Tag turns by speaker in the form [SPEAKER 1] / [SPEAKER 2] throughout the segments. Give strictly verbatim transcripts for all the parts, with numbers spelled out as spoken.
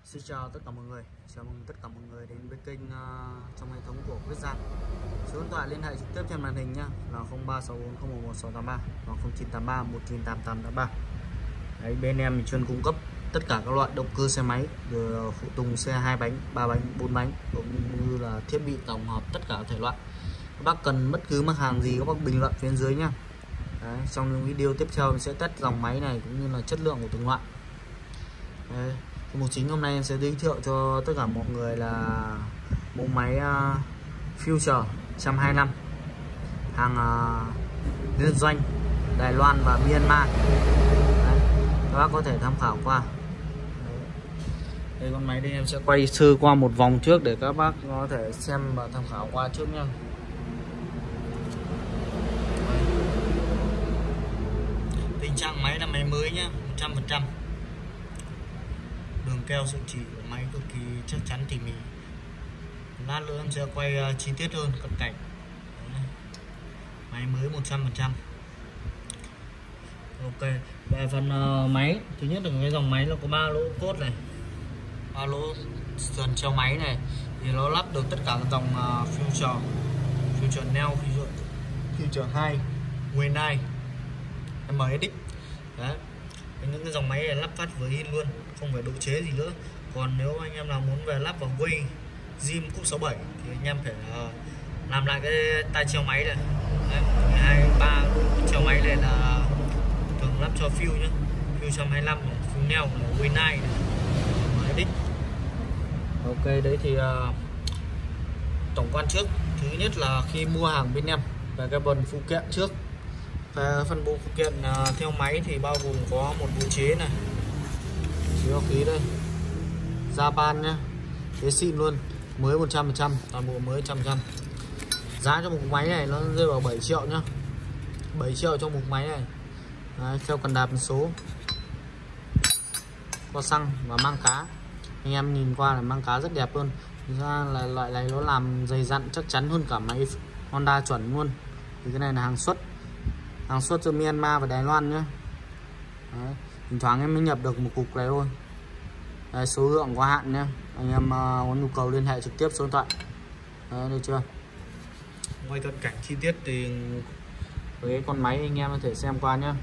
[SPEAKER 1] Xin chào tất cả mọi người, chào mừng tất cả mọi người đến với kênh uh, trong hệ thống của Quyết Giang. Số điện thoại liên hệ trực tiếp trên màn hình nhá là không ba sáu bốn không một một sáu tám ba và không chín tám ba một chín tám tám tám ba. Đấy, bên em chuyên cung cấp tất cả các loại động cơ xe máy, rồi phụ tùng xe hai bánh, ba bánh, bốn bánh, cũng như là thiết bị tổng hợp tất cả các thể loại. Các bác cần bất cứ mặt hàng gì các bác bình luận phía dưới nhá. Đấy, trong những video tiếp theo mình sẽ test dòng máy này cũng như là chất lượng của từng loại. Đấy, mục chính hôm nay em sẽ giới thiệu cho tất cả mọi người là mẫu máy uh, Future một trăm hai mươi lăm hàng uh, liên doanh Đài Loan và Myanmar. Đấy, các bác có thể tham khảo qua. Đấy, đây con máy đây em sẽ quay sơ qua một vòng trước để các bác có thể xem và tham khảo qua trước nha. Tình trạng máy là máy mới nhá, một trăm phần trăm. Đường keo sợi chỉ của máy cực kỳ chắc chắn tỉ mỉ. Lát nữa em sẽ quay uh, chi tiết hơn cận cảnh. Đấy, máy mới một trăm phần trăm. Ok, về phần uh, máy, thứ nhất là cái dòng máy nó có ba lỗ cốt này, ba lỗ sườn treo máy này, thì nó lắp được tất cả các dòng uh, Future, Future Neo, Future, Future hai, mười chín, em ét ích. Đấy, những cái dòng máy này lắp phát với in luôn, không phải độ chế gì nữa. Còn nếu anh em nào muốn về lắp vào quay Zim Cúp sáu bảy thì anh em phải uh, làm lại cái tai treo máy này. Đấy, hai ba treo máy này là thường lắp cho Future nhá, Future một trăm hai mươi lăm, Future Neo, mười chín này, ét ích. Ok, đấy thì uh, tổng quan trước. Thứ nhất là khi mua hàng bên em về cái phần phụ kiện trước. Và phần bộ phụ kiện uh, theo máy thì bao gồm có một bộ chế này, chế học khí đây, Japan nhá, chế xịn luôn, mới một trăm phần trăm, toàn bộ mới một trăm phần trăm. Giá cho một máy này nó rơi vào bảy triệu nhá, bảy triệu cho một máy này. Đấy, theo cần đạp số, có xăng và mang cá. Anh em nhìn qua là mang cá rất đẹp luôn. Thực ra là loại này nó làm dày dặn chắc chắn hơn cả máy Honda chuẩn luôn. Thì cái này là hàng xuất, hàng xuất từ Myanmar và Đài Loan nhé. Đấy, thỉnh thoảng em mới nhập được một cục này thôi. Đấy, số lượng có hạn nhé. Anh em uh, có nhu cầu liên hệ trực tiếp số điện thoại. Đấy, được chưa? Quay cận cảnh chi tiết thì với cái con máy anh em có thể xem qua nhé.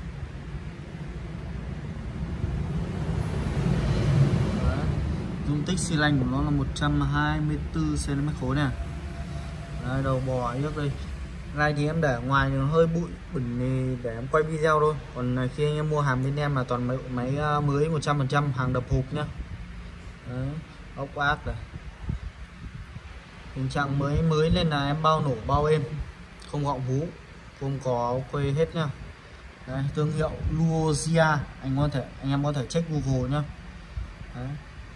[SPEAKER 1] Dung tích xi lanh của nó là một trăm hai mươi tư xăng ti mét khối nè. Đấy, đầu bò trước đây. Này thì em để ở ngoài thì hơi bụi bẩn để em quay video thôi. Còn khi anh em mua hàng bên em là toàn máy, máy mới một trăm phần trăm, hàng đập hộp nhá. Đấy, ốc ác này. Tình trạng mới mới nên là em bao nổ bao êm, không gọng hú, không có quay hết nhá. Đấy, thương hiệu Luosia, anh có thể anh em có thể check Google nhá. Đấy.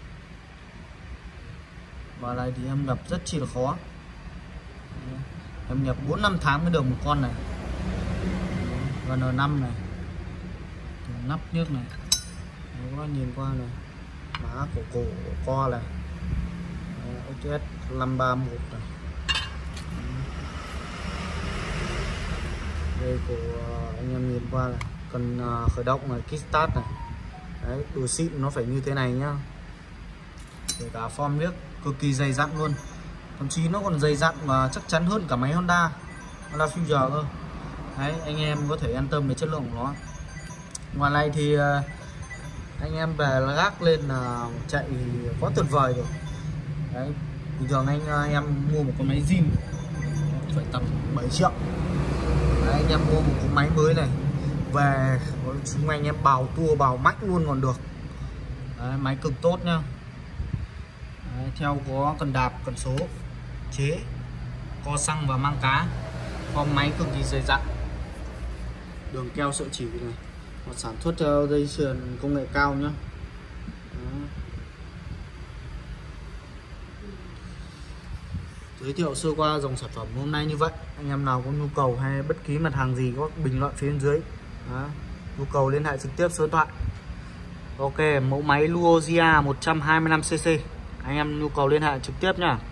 [SPEAKER 1] Và này thì em nhập rất chi là khó. Đấy, em nhập bốn năm tháng mới được một con này. Và en năm này, nắp nước này. Đấy, các bạn nhìn qua này, má của cổ co này, ét ét năm ba mốt này. Đây của anh em nhìn qua này, cần khởi động này, kickstart này. Đấy, đồ xịn nó phải như thế này nhá. Kể cả form nước cực kỳ dày dặn luôn, thậm chí nó còn dày dặn và chắc chắn hơn cả máy Honda Honda Future cơ. Đấy, anh em có thể yên tâm về chất lượng của nó. Ngoài này thì anh em về là gác lên là chạy quá tuyệt vời rồi. Đấy, bình thường anh, anh em mua một con máy zin phải tầm bảy triệu. Đấy, anh em mua một con máy mới này về chúng anh em bào tua bào mách luôn còn được. Đấy, máy cực tốt nhá. Đấy, theo có cần đạp, cần số, chế, co xăng và mang cá. Form máy cực kỳ dày dặn, đường keo sợi chỉ này, và sản xuất theo dây chuyền công nghệ cao nhá. Đó. Giới thiệu sơ qua dòng sản phẩm hôm nay như vậy. Anh em nào có nhu cầu hay bất kỳ mặt hàng gì có bình luận phía bên dưới. Đó. Nhu cầu liên hệ trực tiếp số điện thoại. Ok, mẫu máy Luosia một trăm hai mươi lăm xê xê. Anh em nhu cầu liên hệ trực tiếp nhá.